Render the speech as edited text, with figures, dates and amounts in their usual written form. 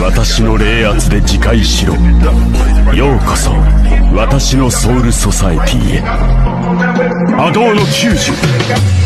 私の霊圧で自戒しろ。ようこそ私のソウルソサエティへ。波動の90。